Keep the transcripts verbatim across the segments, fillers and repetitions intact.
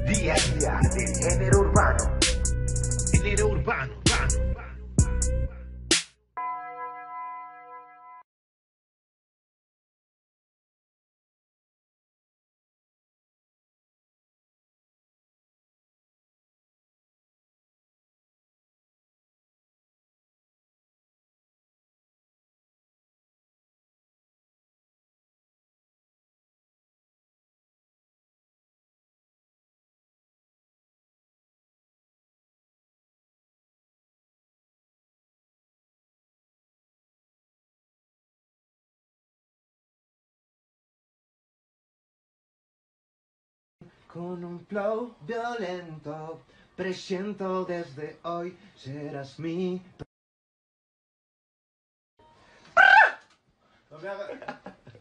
Día a día del género urbano. Género urbano, urbano, urbano. Con un flow violento, presiento desde hoy, serás mi... No me hagas...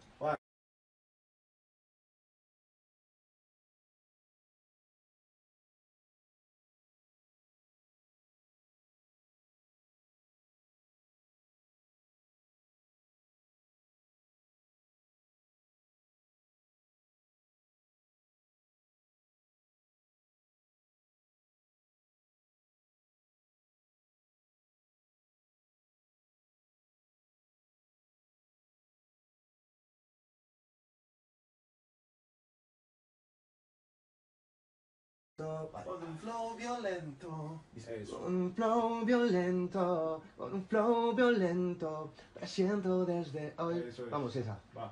Con un flow violento, Eso. con un flow violento, con un flow violento, presiento desde hoy. Eso es. Vamos, esa. Va.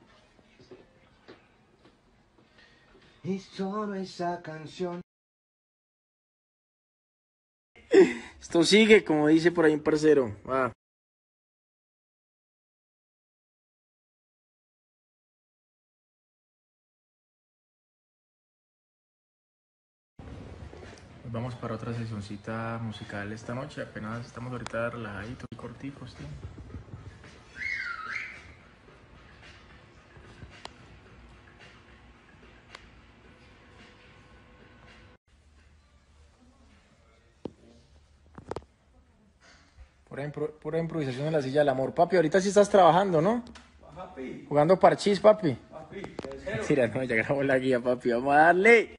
Y solo esa canción. Esto sigue, como dice por ahí un parcero. Ah. Vamos para otra sesioncita musical esta noche. Apenas estamos ahorita relajaditos y corticos, tío. Pura, impro pura improvisación en la silla del amor. Papi, ahorita sí estás trabajando, ¿no? Papi, Jugando parchís, papi. papi, de cero. Mentira, no, ya grabó la guía, papi. Vamos a darle.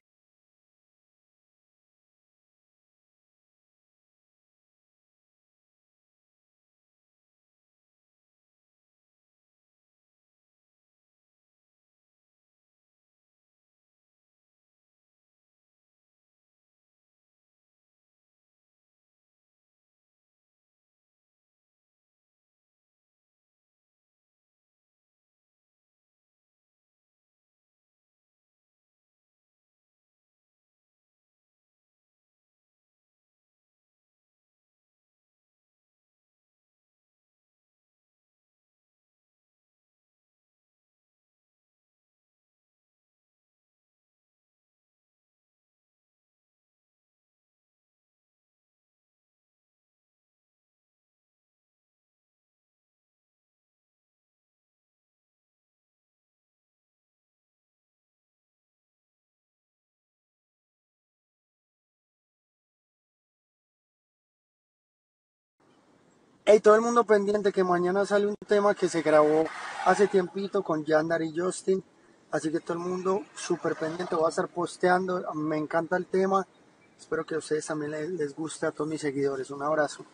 Hey, todo el mundo pendiente que mañana sale un tema que se grabó hace tiempito con Yandar y Justin. Así que todo el mundo súper pendiente, voy a estar posteando. Me encanta el tema. Espero que a ustedes también les, les guste, a todos mis seguidores. Un abrazo.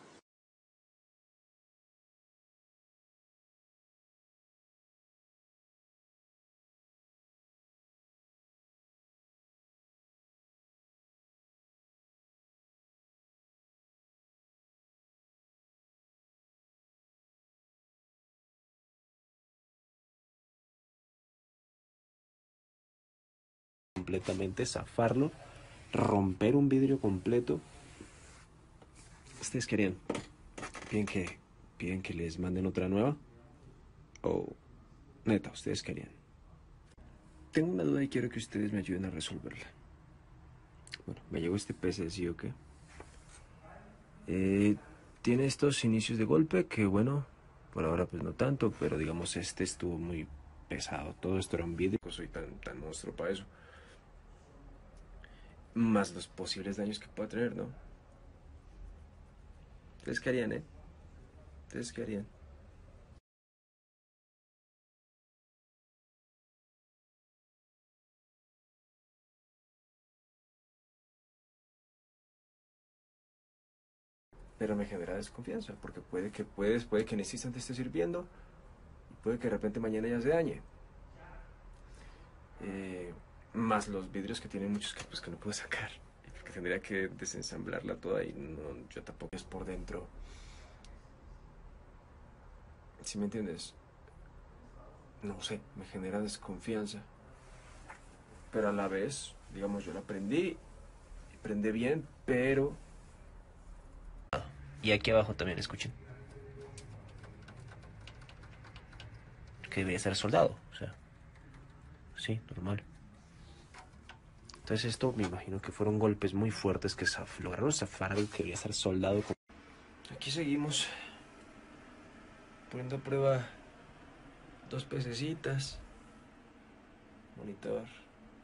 Completamente, zafarlo, romper un vidrio completo. ¿Ustedes querían? ¿Piden que, piden que les manden otra nueva? ¿O neta, ustedes querían? Tengo una duda y quiero que ustedes me ayuden a resolverla. Bueno, me llegó este P S, ¿sí o qué? Eh, tiene estos inicios de golpe que, bueno, por ahora pues no tanto, pero digamos este estuvo muy pesado. Todo esto era un vidrio. No soy tan, tan monstruo para eso. Más los posibles daños que pueda tener, ¿no? ¿Ustedes qué harían, eh? ¿Ustedes qué harían? pero me genera desconfianza, porque puede que, puedes, puede que en este instante esté sirviendo, y puede que de repente mañana ya se dañe. Eh, más los vidrios que tienen muchos que, pues, que no puedo sacar, porque tendría que desensamblarla toda y no, yo tampoco es por dentro. ¿Sí me entiendes? No sé, me genera desconfianza, pero a la vez, digamos, yo la aprendí, aprendí bien, pero... Y aquí abajo también escuchen. Que debería ser soldado, o sea. Sí, normal. Entonces esto me imagino que fueron golpes muy fuertes que zaf lograron zafar algo que debería ser soldado. Con... Aquí seguimos poniendo a prueba dos pececitas, monitor.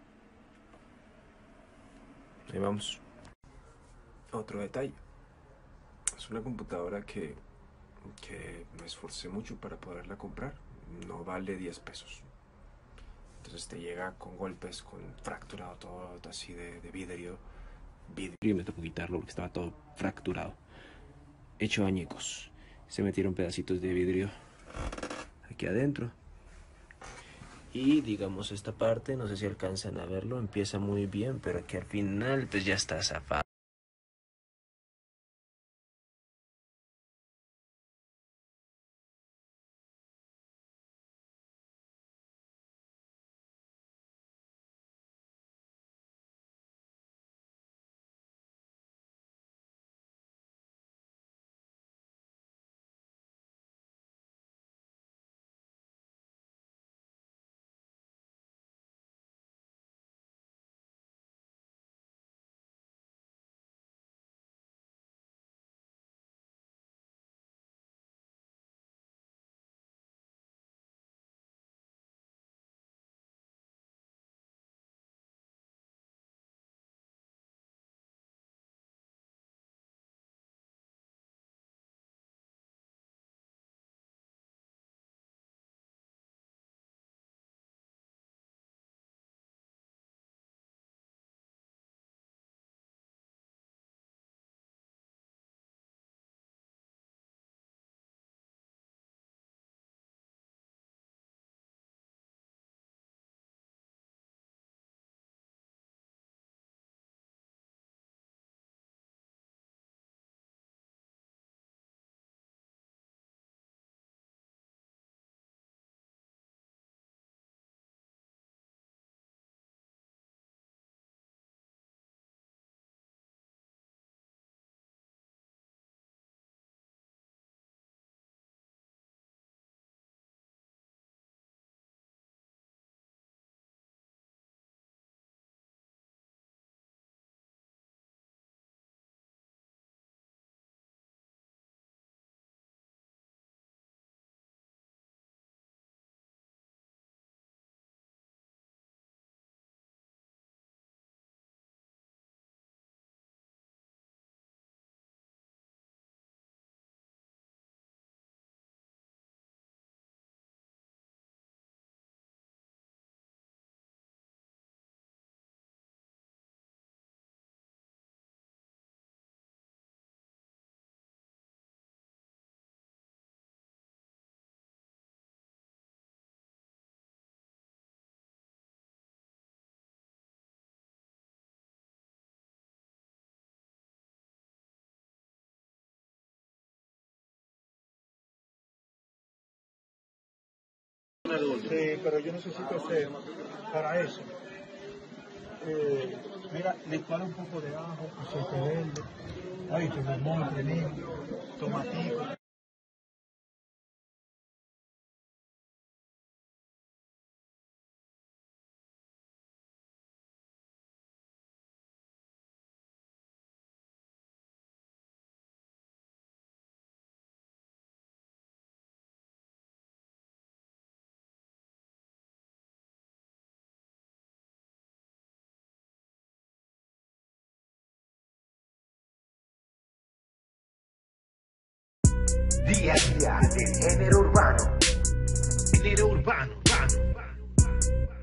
Ahí vamos. Otro detalle. Es una computadora que, que me esforcé mucho para poderla comprar. No vale diez pesos. Entonces te llega con golpes, con fracturado todo así de, de vidrio. Vidrio. Y me tocó quitarlo porque estaba todo fracturado. Hecho añicos. Se metieron pedacitos de vidrio aquí adentro. Y digamos esta parte, no sé si alcanzan a verlo, empieza muy bien, pero aquí al final pues ya está zafado. Sí, pero yo necesito hacer para eso. Eh, mira, licuar un poco de ajo, aceite verde, ahí tu limón, cremín, tomatico. Día a día del género urbano. Género urbano, urbano, urbano.